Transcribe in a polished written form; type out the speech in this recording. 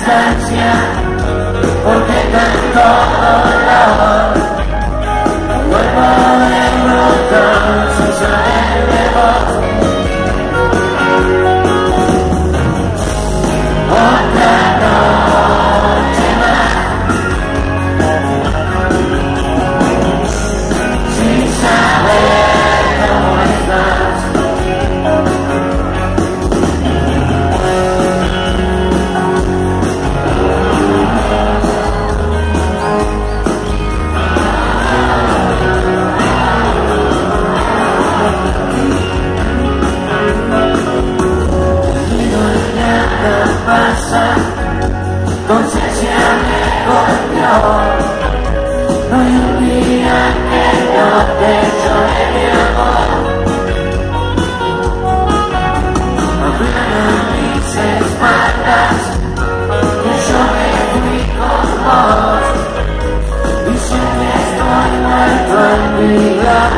distancia, porque tanto dolor, vuelvo de pronto sin saber de vos. Otra noche más, sin saber cómo estás. Pasa, conciencia me golpeó. No hay un día que no te llore mi amor. Hablaron mis espaldas que yo me fui con vos. Dicen que estoy muerto en mi vida.